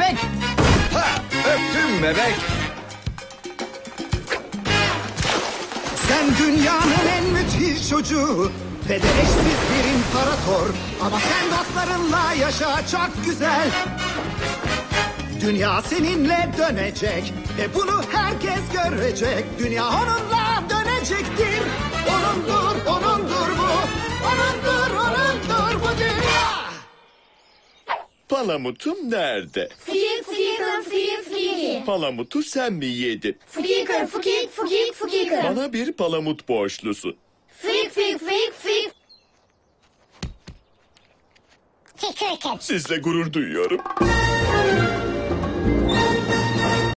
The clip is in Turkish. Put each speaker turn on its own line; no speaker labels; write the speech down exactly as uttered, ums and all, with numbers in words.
bebek.
Ha, öptüm bebek.
Sen dünyanın en müthiş çocuğu ve de eşsiz bir imparator. Ama sen dostlarınla yaşa çok güzel. Dünya seninle dönecek ve bunu herkes görecek. Dünya onunla dönecektir. Onundur, onundur bu. Onundur, onundur bu dünya.
Palamutum nerede?
Flieg, fliegen, flieg, fliege.
Palamutu sen mi yedin?
Fliegen, flieg, flieg, fliege.
Bana bir palamut borçlusu.
Flieg, flieg, flieg, flieg.
Sizle gurur duyuyorum.